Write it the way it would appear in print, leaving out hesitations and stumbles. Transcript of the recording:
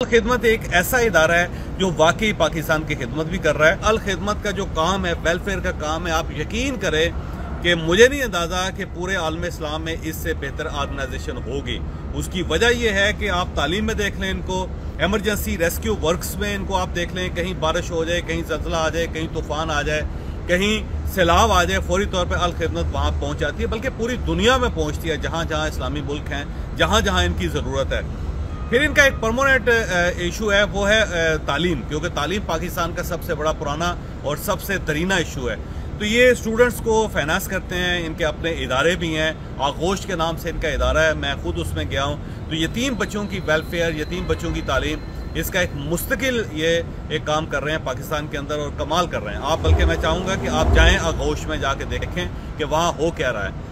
खिदमत एक ऐसा इदारा है जो वाकई पाकिस्तान की खिदमत भी कर रहा है। अल खिदमत का जो काम है, वेलफेयर का काम है, आप यकीन करें कि मुझे नहीं अंदाज़ा कि पूरे आलम इस्लाम में इससे बेहतर ऑर्गेनाइजेशन होगी। उसकी वजह यह है कि आप तालीम में देख लें इनको, एमरजेंसी रेस्क्यू वर्क्स में इनको आप देख लें, कहीं बारिश हो जाए, कहीं ज़लज़ला आ जाए, कहीं तूफान आ जाए, कहीं सैलाब आ जाए, फौरी तौर पर अल खिदमत वहाँ पहुँच जाती है, बल्कि पूरी दुनिया में पहुँचती है जहाँ जहाँ इस्लामी मुल्क हैं, जहाँ जहाँ इनकी ज़रूरत है। फिर इनका एक परमानेंट इशू है, वो है तालीम, क्योंकि तालीम पाकिस्तान का सबसे बड़ा पुराना और सबसे दरीना इशू है। तो ये स्टूडेंट्स को फाइनेंस करते हैं, इनके अपने इदारे भी हैं, आगोश के नाम से इनका इदारा है, मैं खुद उसमें गया हूँ। तो यतीम बच्चों की वेलफेयर, यतीम बच्चों की तालीम, इसका एक मुस्तकिल ये एक काम कर रहे हैं पाकिस्तान के अंदर और कमाल कर रहे हैं आप। बल्कि मैं चाहूँगा कि आप जाएँ आगोश में, जाके देखें कि वहाँ हो क्या रहा है।